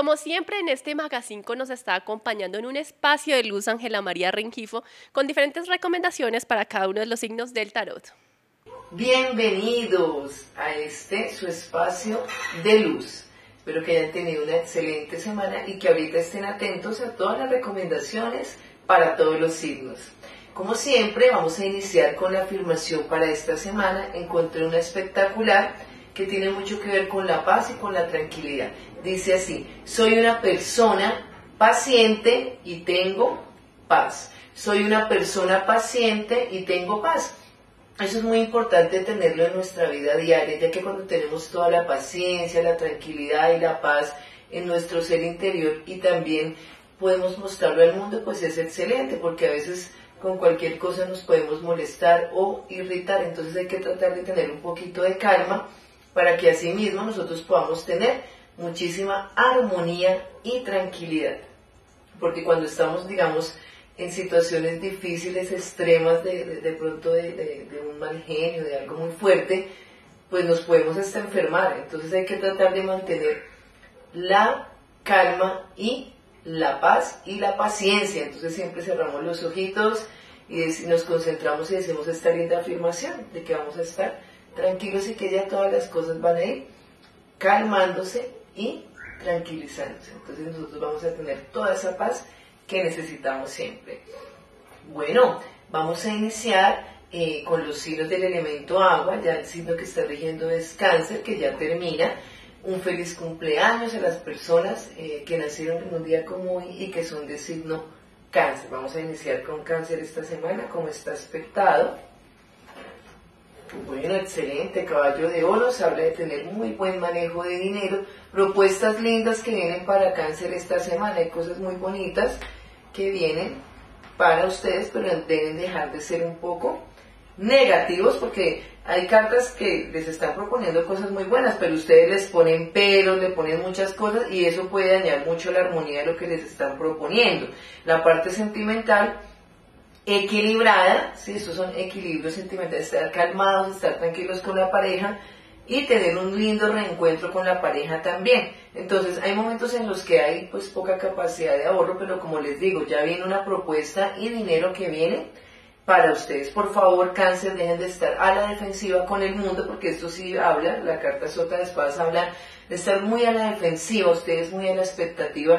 como siempre en este magazine nos está acompañando en un espacio de luz Ángela María Rengifo con diferentes recomendaciones para cada uno de los signos del tarot. Bienvenidos a su espacio de luz. Espero que hayan tenido una excelente semana y que ahorita estén atentos a todas las recomendaciones para todos los signos. Como siempre, vamos a iniciar con la afirmación para esta semana. Encontré una espectacular que tiene mucho que ver con la paz y con la tranquilidad. Dice así: soy una persona paciente y tengo paz. Soy una persona paciente y tengo paz. Eso es muy importante tenerlo en nuestra vida diaria, ya que cuando tenemos toda la paciencia, la tranquilidad y la paz en nuestro ser interior y también podemos mostrarlo al mundo, pues es excelente, porque a veces con cualquier cosa nos podemos molestar o irritar. Entonces hay que tratar de tener un poquito de calma para que así mismo nosotros podamos tener muchísima armonía y tranquilidad. Porque cuando estamos, digamos, en situaciones difíciles, extremas, de pronto de un mal genio, de algo muy fuerte, pues nos podemos hasta enfermar. Entonces hay que tratar de mantener la calma y la paz y la paciencia. Entonces siempre cerramos los ojitos y nos concentramos y decimos esta linda afirmación de que vamos a estar tranquilos y que ya todas las cosas van a ir calmándose y tranquilizándose. Entonces nosotros vamos a tener toda esa paz que necesitamos siempre. Bueno, vamos a iniciar con los signos del elemento agua. Ya el signo que está rigiendo es Cáncer, que ya termina. Un feliz cumpleaños a las personas que nacieron en un día como hoy y que son de signo Cáncer. Vamos a iniciar con Cáncer esta semana, como está aspectado. Bueno, excelente, caballo de oros, habla de tener muy buen manejo de dinero, propuestas lindas que vienen para Cáncer esta semana, hay cosas muy bonitas que vienen para ustedes, pero deben dejar de ser un poco negativos, porque hay cartas que les están proponiendo cosas muy buenas, pero ustedes les ponen peros, le ponen muchas cosas y eso puede dañar mucho la armonía de lo que les están proponiendo. La parte sentimental equilibrada, ¿sí? Estos son equilibrios sentimentales, estar calmados, estar tranquilos con la pareja y tener un lindo reencuentro con la pareja también. Entonces hay momentos en los que hay pues poca capacidad de ahorro, pero como les digo, ya viene una propuesta y dinero que viene para ustedes. Por favor, Cáncer, dejen de estar a la defensiva con el mundo, porque esto sí habla, la carta Sota de Espadas habla de estar muy a la defensiva, ustedes muy a la expectativa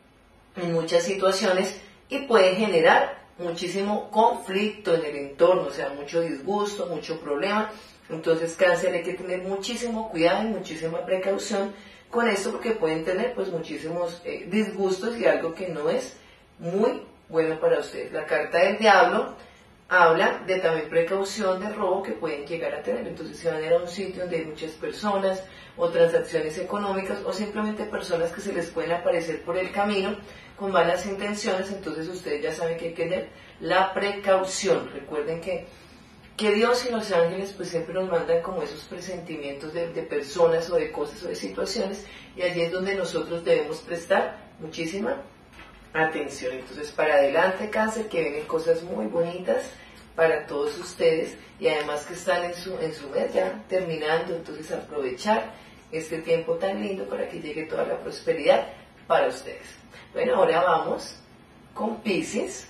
en muchas situaciones y puede generar muchísimo conflicto en el entorno, o sea, mucho disgusto, mucho problema. Entonces, Cáncer, hay que tener muchísimo cuidado y muchísima precaución con esto, porque pueden tener pues muchísimos disgustos y algo que no es muy bueno para ustedes. La carta del Diablo habla de también precaución de robo que pueden llegar a tener. Entonces, si van a ir a un sitio donde hay muchas personas o transacciones económicas o simplemente personas que se les pueden aparecer por el camino con malas intenciones, entonces ustedes ya saben que hay que tener la precaución. Recuerden que Dios y los ángeles pues siempre nos mandan como esos presentimientos de personas o de cosas o de situaciones, y allí es donde nosotros debemos prestar muchísima atención. Entonces, para adelante, Cáncer, que vienen cosas muy bonitas para todos ustedes, y además que están en su mes ya terminando, entonces aprovechar este tiempo tan lindo para que llegue toda la prosperidad para ustedes. Bueno, ahora vamos con Piscis.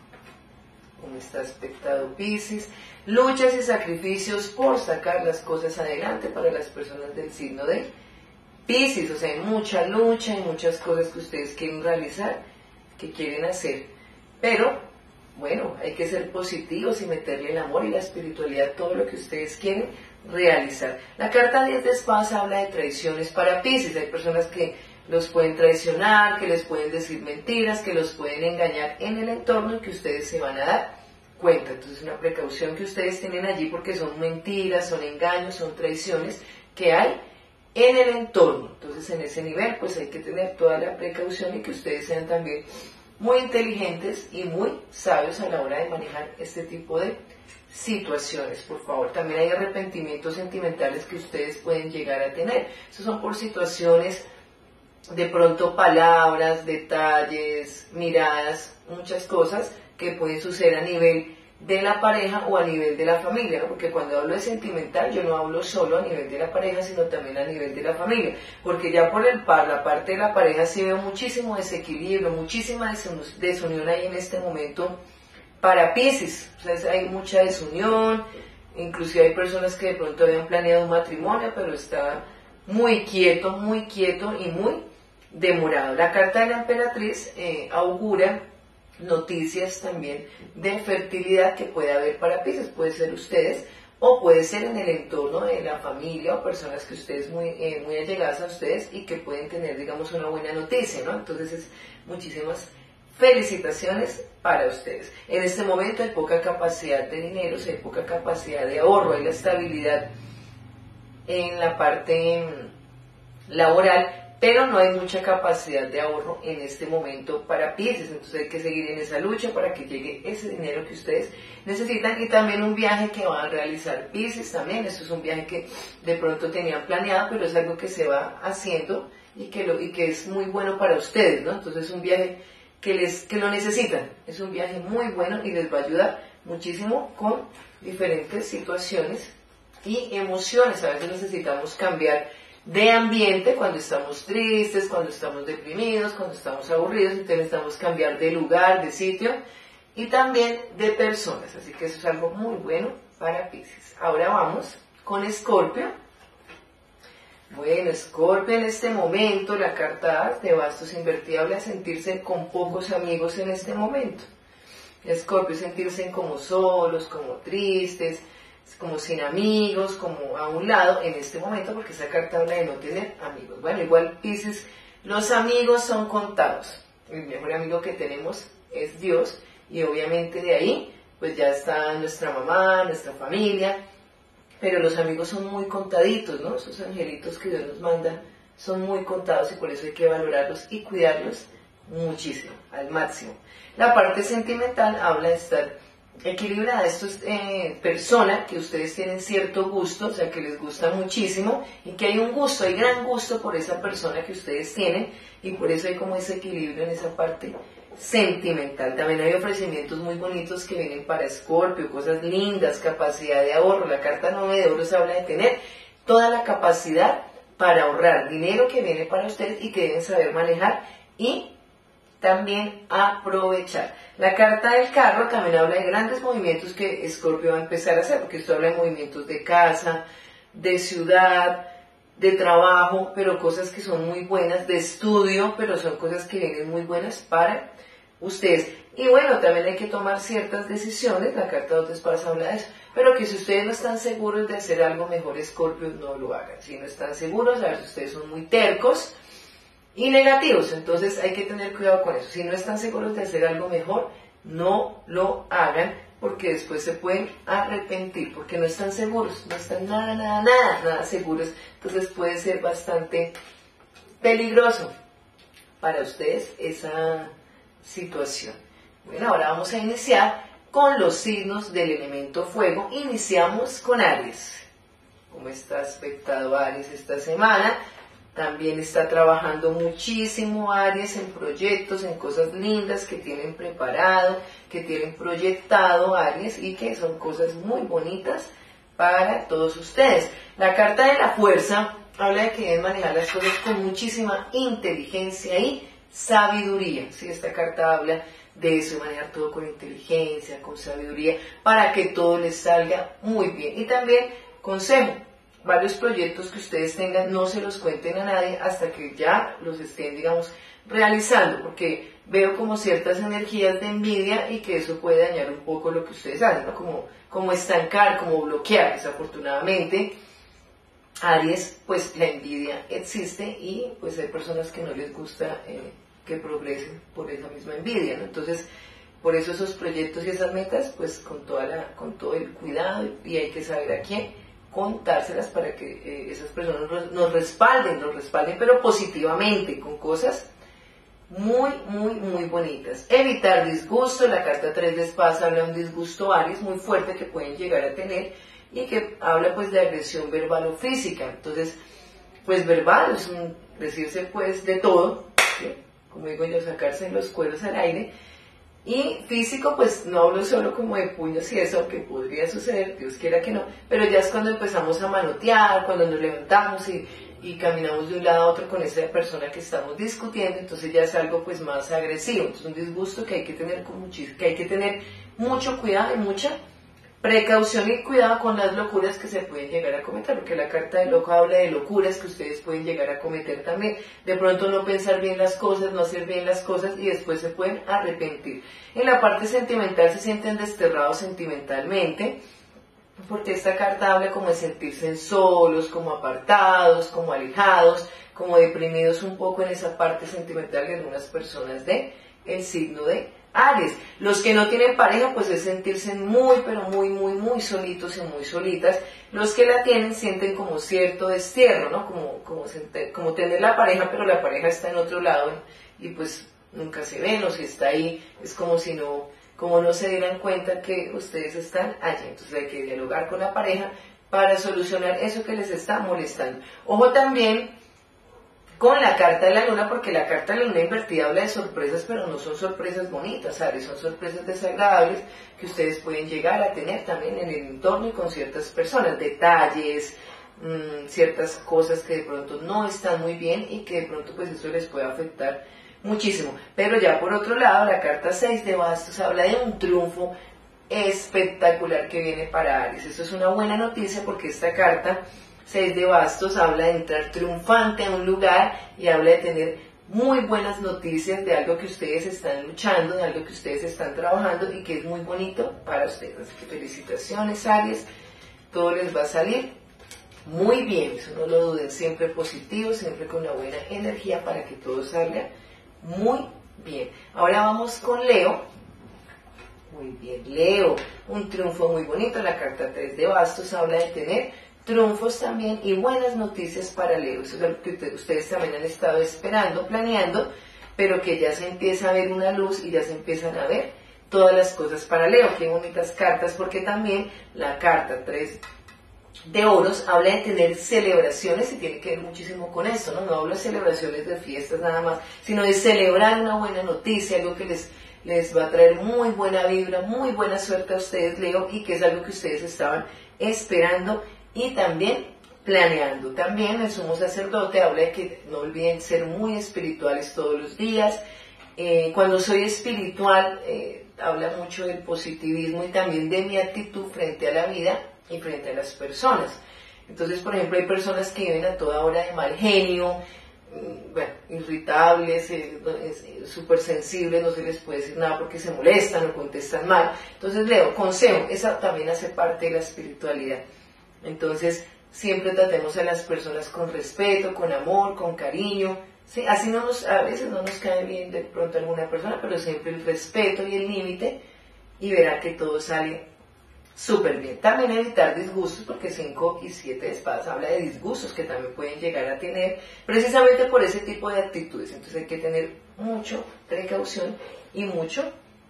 ¿Cómo está aspectado Piscis? Luchas y sacrificios por sacar las cosas adelante para las personas del signo de Piscis. O sea, hay mucha lucha, hay muchas cosas que ustedes quieren realizar, que quieren hacer, pero bueno, hay que ser positivos y meterle el amor y la espiritualidad a todo lo que ustedes quieren realizar. La carta 10 de espadas habla de traiciones para Piscis. Hay personas que los pueden traicionar, que les pueden decir mentiras, que los pueden engañar en el entorno y que ustedes se van a dar cuenta. Entonces, una precaución que ustedes tienen allí, porque son mentiras, son engaños, son traiciones que hay en el entorno. Entonces, en ese nivel pues hay que tener toda la precaución y que ustedes sean también muy inteligentes y muy sabios a la hora de manejar este tipo de situaciones. Por favor, también hay arrepentimientos sentimentales que ustedes pueden llegar a tener. Estos son por situaciones, de pronto palabras, detalles, miradas, muchas cosas que pueden suceder a nivel de la pareja o a nivel de la familia, ¿no? Porque cuando hablo de sentimental yo no hablo solo a nivel de la pareja, sino también a nivel de la familia, porque ya por la parte de la pareja sí veo muchísimo desequilibrio, muchísima desunión ahí en este momento para Piscis. O sea, hay mucha desunión, inclusive hay personas que de pronto habían planeado un matrimonio, pero está muy quieto y muy demorado. La carta de la emperatriz augura noticias también de fertilidad que puede haber para Piscis, puede ser ustedes o puede ser en el entorno de la familia o personas que ustedes muy allegadas a ustedes y que pueden tener, digamos, una buena noticia, ¿no? Entonces muchísimas felicitaciones para ustedes. En este momento hay poca capacidad de dinero, hay poca capacidad de ahorro, hay la estabilidad en la parte laboral, pero no hay mucha capacidad de ahorro en este momento para Piscis. Entonces hay que seguir en esa lucha para que llegue ese dinero que ustedes necesitan, y también un viaje que van a realizar Piscis también. Esto es un viaje que de pronto tenían planeado, pero es algo que se va haciendo y que es muy bueno para ustedes, ¿no? Entonces es un viaje que lo necesitan, es un viaje muy bueno y les va a ayudar muchísimo con diferentes situaciones y emociones. A veces necesitamos cambiar de ambiente cuando estamos tristes, cuando estamos deprimidos, cuando estamos aburridos, entonces necesitamos cambiar de lugar, de sitio y también de personas, así que eso es algo muy bueno para Piscis. Ahora vamos con Escorpio. Bueno, Escorpio, en este momento la carta de bastos invertida habla de sentirse con pocos amigos en este momento. Escorpio, sentirse como solos, como tristes, como sin amigos, como a un lado en este momento, porque esa carta habla de no tener amigos. Bueno, igual Piscis, los amigos son contados. El mejor amigo que tenemos es Dios, y obviamente de ahí pues ya está nuestra mamá, nuestra familia, pero los amigos son muy contaditos, ¿no? Esos angelitos que Dios nos manda son muy contados, y por eso hay que valorarlos y cuidarlos muchísimo, al máximo. La parte sentimental habla de estar equilibrada. Esto es persona que ustedes tienen cierto gusto, o sea que les gusta muchísimo y que hay un gusto, hay gran gusto por esa persona que ustedes tienen, y por eso hay como ese equilibrio en esa parte sentimental. También hay ofrecimientos muy bonitos que vienen para Escorpio, cosas lindas, capacidad de ahorro. La carta 9 de oros habla de tener toda la capacidad para ahorrar, dinero que viene para ustedes y que deben saber manejar y también aprovechar. La carta del carro también habla de grandes movimientos que Escorpio va a empezar a hacer, porque esto habla de movimientos de casa, de ciudad, de trabajo, pero cosas que son muy buenas, de estudio, pero son cosas que vienen muy buenas para ustedes. Y bueno, también hay que tomar ciertas decisiones, la carta de 2 de espadas habla de eso, pero que si ustedes no están seguros de hacer algo mejor, Escorpio, no lo hagan. Si no están seguros, a ver si ustedes son muy tercos y negativos, entonces hay que tener cuidado con eso. Si no están seguros de hacer algo mejor, no lo hagan, porque después se pueden arrepentir, porque no están seguros, no están nada seguros, entonces puede ser bastante peligroso para ustedes esa situación. Bueno, ahora vamos a iniciar con los signos del elemento fuego. Iniciamos con Aries. ¿Cómo está aspectado Aries esta semana? También está trabajando muchísimo Aries en proyectos, en cosas lindas que tienen preparado, que tienen proyectado Aries, y que son cosas muy bonitas para todos ustedes. La carta de la fuerza habla de que deben manejar las cosas con muchísima inteligencia y sabiduría. ¿Sí? Esta carta habla de eso, manejar todo con inteligencia, con sabiduría, para que todo les salga muy bien. Y también, consejo, varios proyectos que ustedes tengan, no se los cuenten a nadie hasta que ya los estén, digamos, realizando, porque veo como ciertas energías de envidia y que eso puede dañar un poco lo que ustedes hacen, ¿no? Como estancar, como bloquear. Desafortunadamente, Aries, pues la envidia existe y pues hay personas que no les gusta que progresen por esa misma envidia, ¿no? Entonces, por eso esos proyectos y esas metas, pues con todo el cuidado, y hay que saber a quién contárselas para que esas personas nos respalden, pero positivamente, con cosas muy bonitas. Evitar disgusto. La carta 3 de espadas habla de un disgusto Aries muy fuerte que pueden llegar a tener, y que habla pues de agresión verbal o física. Entonces, pues verbal es decirse pues de todo, ¿sí? Como digo yo, sacarse los cueros al aire, Y físico, pues no hablo solo como de puños y eso, que podría suceder, Dios quiera que no, pero ya es cuando empezamos a manotear, cuando nos levantamos y caminamos de un lado a otro con esa persona que estamos discutiendo, entonces ya es algo pues más agresivo, entonces un disgusto que hay que tener que hay que tener mucho cuidado y mucha precaución y cuidado con las locuras que se pueden llegar a cometer, porque la carta de loco habla de locuras que ustedes pueden llegar a cometer también. De pronto no pensar bien las cosas, no hacer bien las cosas y después se pueden arrepentir. En la parte sentimental se sienten desterrados sentimentalmente, porque esta carta habla como de sentirse solos, como apartados, como alejados, como deprimidos un poco en esa parte sentimental de algunas personas de el signo de Aries. Los que no tienen pareja, pues es sentirse muy, pero muy solitos y muy solitas. Los que la tienen sienten como cierto destierro, ¿no? Como tener la pareja, pero la pareja está en otro lado y pues nunca se ven, o si está ahí, es como no se dieran cuenta que ustedes están allí. Entonces hay que dialogar con la pareja para solucionar eso que les está molestando. Ojo también con la carta de la luna, porque la carta de la luna invertida habla de sorpresas, pero no son sorpresas bonitas, ¿sabes? Son sorpresas desagradables que ustedes pueden llegar a tener también en el entorno y con ciertas personas, detalles, ciertas cosas que de pronto no están muy bien y que de pronto pues eso les puede afectar muchísimo. Pero ya por otro lado, la carta 6 de bastos habla de un triunfo espectacular que viene para Aries. Eso es una buena noticia porque esta carta 6 de bastos habla de entrar triunfante a un lugar y habla de tener muy buenas noticias de algo que ustedes están luchando, de algo que ustedes están trabajando y que es muy bonito para ustedes. Así que felicitaciones, Aries, todo les va a salir muy bien, eso no lo duden, siempre positivo, siempre con una buena energía para que todo salga muy bien. Ahora vamos con Leo. Muy bien, Leo, un triunfo muy bonito, la carta 3 de bastos habla de tener triunfos también y buenas noticias para Leo. Eso es lo que ustedes también han estado esperando, planeando, pero que ya se empieza a ver una luz y ya se empiezan a ver todas las cosas para Leo. Qué bonitas cartas, porque también la carta 3 de oros habla de tener celebraciones y tiene que ver muchísimo con esto, ¿no? No hablo de celebraciones de fiestas nada más, sino de celebrar una buena noticia, algo que les va a traer muy buena vibra, muy buena suerte a ustedes, Leo, y que es algo que ustedes estaban esperando y también planeando. También el sumo sacerdote habla de que no olviden ser muy espirituales todos los días. Cuando soy espiritual, habla mucho del positivismo y también de mi actitud frente a la vida y frente a las personas. Entonces, por ejemplo, hay personas que viven a toda hora de mal genio, bueno, irritables, súper sensibles, no se les puede decir nada porque se molestan o contestan mal. Entonces, Leo, consejo, esa también hace parte de la espiritualidad. Entonces, siempre tratemos a las personas con respeto, con amor, con cariño. ¿Sí? Así a veces no nos cae bien de pronto alguna persona, pero siempre el respeto y el límite, y verá que todo sale súper bien. También evitar disgustos, porque 5 y 7 de espadas habla de disgustos que también pueden llegar a tener, precisamente por ese tipo de actitudes. Entonces hay que tener mucha precaución y mucho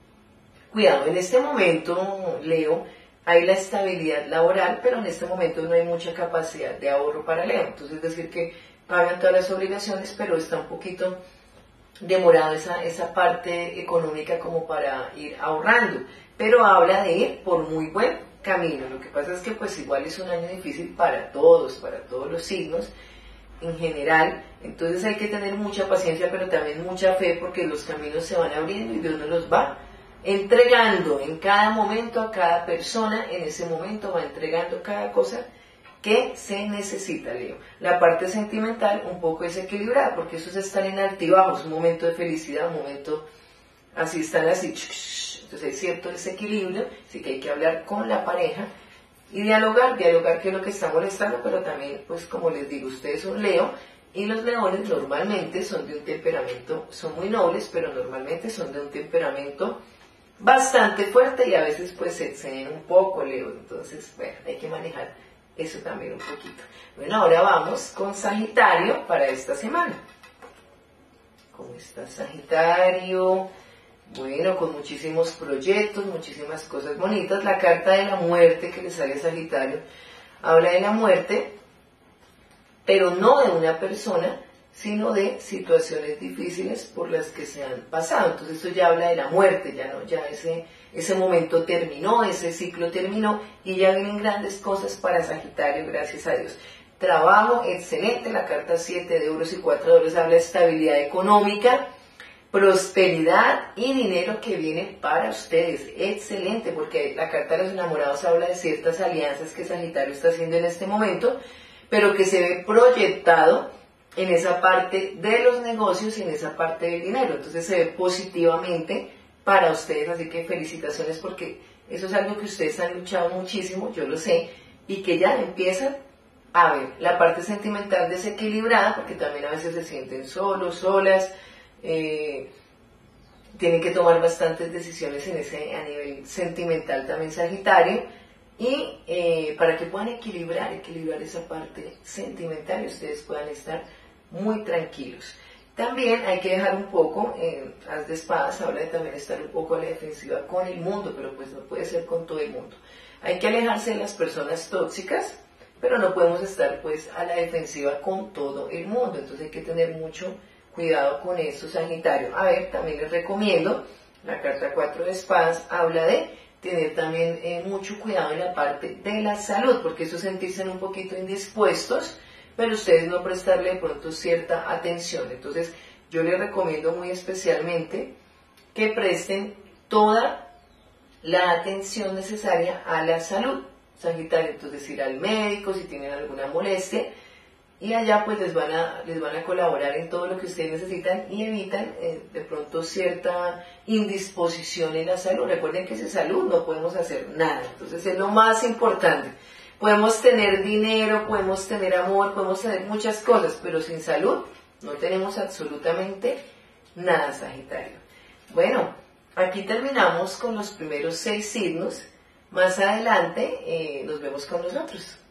cuidado. En este momento, Leo, hay la estabilidad laboral, pero en este momento no hay mucha capacidad de ahorro para Leo. Entonces es decir que pagan todas las obligaciones, pero está un poquito demorado esa parte económica como para ir ahorrando. Pero habla de ir por muy buen camino. Lo que pasa es que pues igual es un año difícil para todos los signos en general. Entonces hay que tener mucha paciencia, pero también mucha fe, porque los caminos se van abriendo y Dios nos los va entregando en cada momento a cada persona. En ese momento va entregando cada cosa que se necesita, Leo. La parte sentimental un poco desequilibrada, porque esos están en altibajos, un momento de felicidad, un momento así, están así, entonces hay cierto desequilibrio, así que hay que hablar con la pareja y dialogar qué es lo que está molestando, pero también, pues como les digo, ustedes son Leo, y los leones normalmente son de un temperamento, son muy nobles, pero normalmente son de un temperamento bastante fuerte y a veces pues se exceden un poco, Leo. Entonces, bueno, hay que manejar eso también un poquito. Bueno, ahora vamos con Sagitario para esta semana. ¿Cómo está Sagitario? Bueno, con muchísimos proyectos, muchísimas cosas bonitas. La carta de la muerte que le sale a Sagitario habla de la muerte, pero no de una persona, sino de situaciones difíciles por las que se han pasado. Entonces esto ya habla de la muerte, ya ese momento terminó, ese ciclo terminó y ya vienen grandes cosas para Sagitario, gracias a Dios. Trabajo excelente, la carta 7 de oros y 4 de oros habla de estabilidad económica, prosperidad y dinero que viene para ustedes. Excelente, porque la carta de los enamorados habla de ciertas alianzas que Sagitario está haciendo en este momento, pero que se ve proyectado en esa parte de los negocios y en esa parte del dinero. Entonces se ve positivamente para ustedes, así que felicitaciones porque eso es algo que ustedes han luchado muchísimo, yo lo sé, y que ya empiezan a ver la parte sentimental desequilibrada, porque también a veces se sienten solos, solas, tienen que tomar bastantes decisiones a nivel sentimental también Sagitario, y para que puedan equilibrar esa parte sentimental y ustedes puedan estar muy tranquilos. También hay que dejar un poco, As de Espadas habla de también estar un poco a la defensiva con el mundo, pero pues no puede ser con todo el mundo. Hay que alejarse de las personas tóxicas, pero no podemos estar pues a la defensiva con todo el mundo, entonces hay que tener mucho cuidado con eso, Sagitario. A ver, también les recomiendo, la carta 4 de Espadas habla de tener también mucho cuidado en la parte de la salud, porque eso sentirse un poquito indispuestos, pero ustedes no prestarle de pronto cierta atención. Entonces yo les recomiendo muy especialmente que presten toda la atención necesaria a la salud, Sagitario. Entonces ir al médico si tienen alguna molestia, y allá pues les van a colaborar en todo lo que ustedes necesitan y evitan de pronto cierta indisposición en la salud. Recuerden que sin salud no podemos hacer nada, entonces es lo más importante. Podemos tener dinero, podemos tener amor, podemos tener muchas cosas, pero sin salud no tenemos absolutamente nada, Sagitario. Bueno, aquí terminamos con los primeros 6 signos. Más adelante nos vemos con nosotros.